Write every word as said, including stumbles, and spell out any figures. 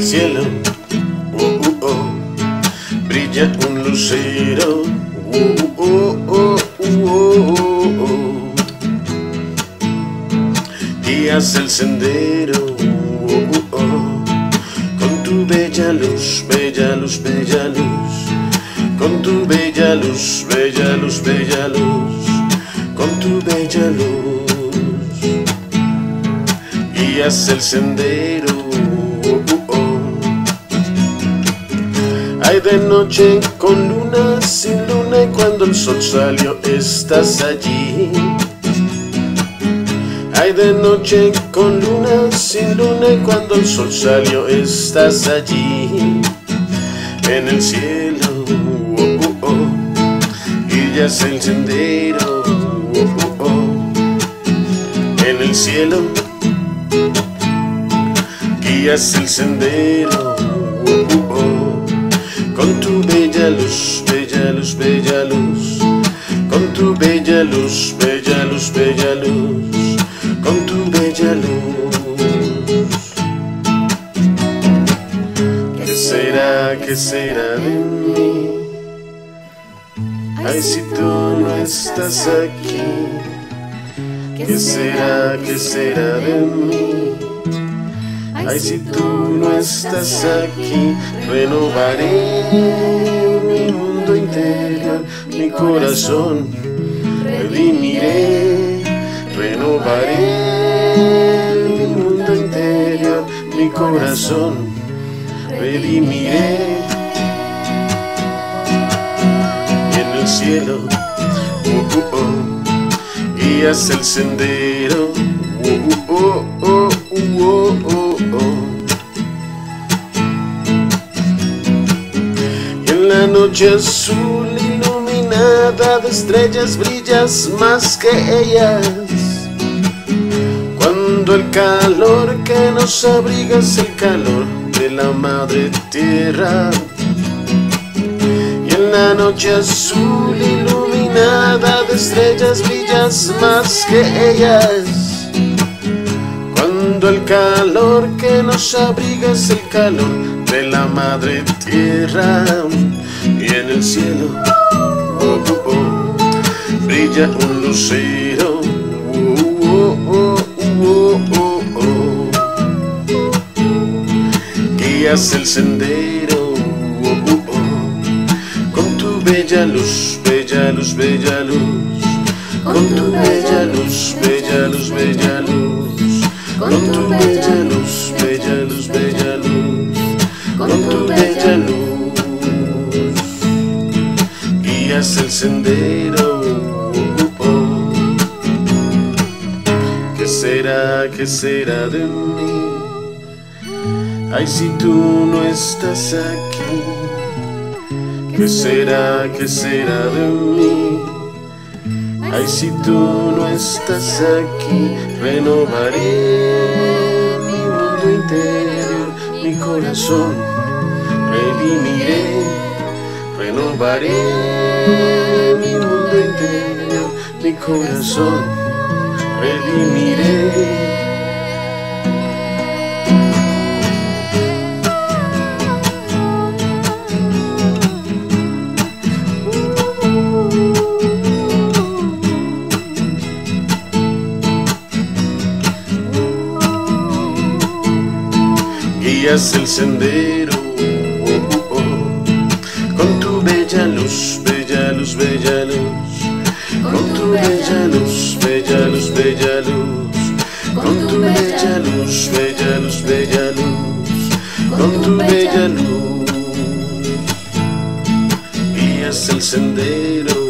cielo, oh, oh, oh, brilla un lucero, oh, oh, oh, oh, oh, oh. Guías el sendero, oh, oh, oh, con tu bella luz, bella luz, bella luz, con tu bella luz, bella luz, bella luz, con tu bella luz. Guías el sendero, oh, oh, oh. Hay de noche con luna, sin luna, y cuando el sol salió estás allí. Hay de noche con luna, sin luna, y cuando el sol salió estás allí. En el cielo, oh, oh, oh, guías el sendero, oh, oh, oh. En el cielo, guías el sendero, oh, oh, oh. Con tu bella luz, bella luz, bella luz, con tu bella luz, bella luz, bella luz, con tu bella luz. ¿Qué será, qué será de mí? Ay, si tú no estás aquí. ¿Qué será, qué será de mí? Ay, si tú no estás aquí. Renovaré mi mundo interior, mi corazón redimiré. Renovaré mi mundo interior, mi corazón redimiré. Y en el cielo, oh, oh, oh, guías el sendero, oh, oh, oh, oh, oh, oh. Y en la noche azul iluminada de estrellas brillas más que ellas. Cuando el calor que nos abriga es el calor de la madre tierra. Y en la noche azul iluminada de estrellas brillas más que ellas. Cuando el calor que nos abriga es el calor de la madre tierra. Y en el cielo, oh, oh, oh, brilla un lucero, oh, oh, oh, oh, oh. Guías el sendero, oh, oh, oh, con tu bella luz, bella luz, bella luz, con tu bella luz, bella luz, bella luz, con tu bella luz, bella luz, bella luz, con tu bella luz. Guías el sendero, oh, oh. ¿Qué será, qué será de mí? Ay, si tú no estás aquí. ¿Qué será, qué será de mí? Ay, si tú no estás aquí. Renovaré mi mundo interior, mi corazón redimiré. Renovaré mi mundo interior, mi corazón redimiré. Guías el sendero, oh, oh, oh, con tu bella luz, bella luz, bella luz, con tu bella luz, bella luz, bella luz, con tu bella luz, bella luz, bella luz, con tu bella luz. Guías el sendero,